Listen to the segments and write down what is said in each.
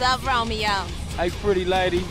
up, Romeo? Hey, pretty lady.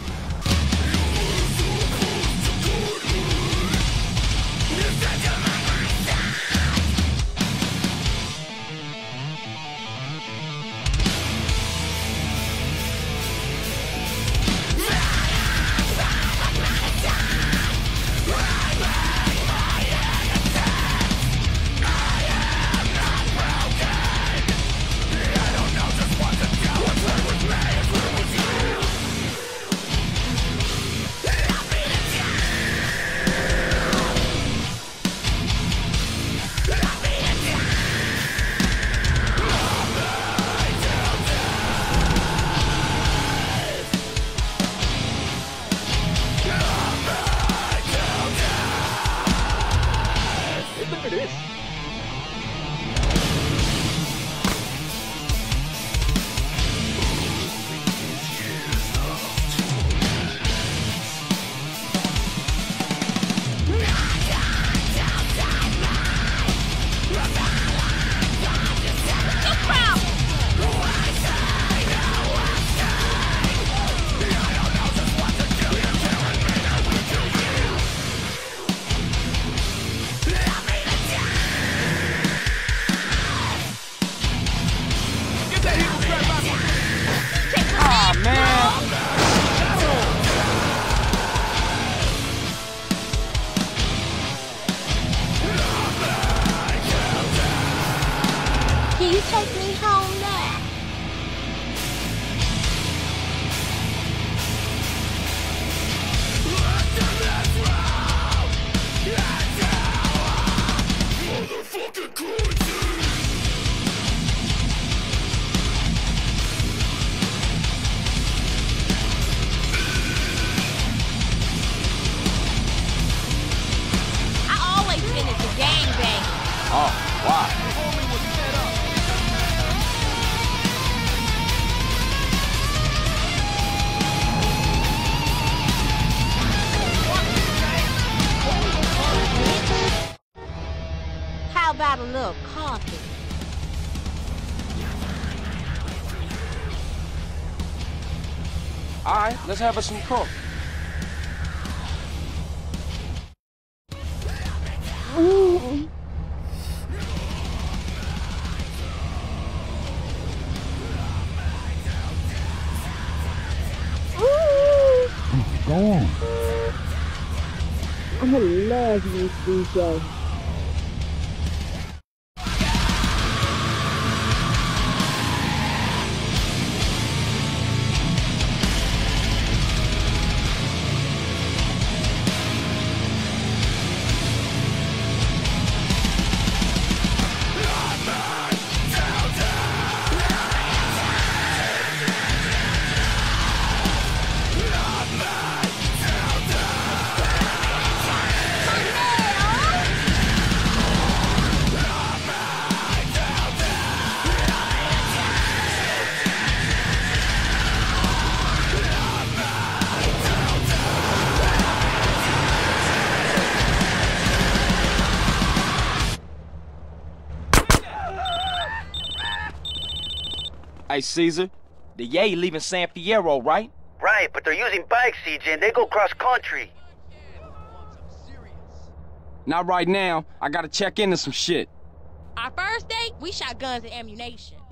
Can you take me home now? I always finish the game, babe. Oh, why? How about a little coffee? All right, let's have us some coffee. Ooh. Go on. I love this DJ. Hey, Caesar, the Yay leaving San Fierro, right? Right, but they're using bikes, CJ, and they go cross-country. Not right now. I gotta check into some shit. Our first date, we shot guns and ammunition.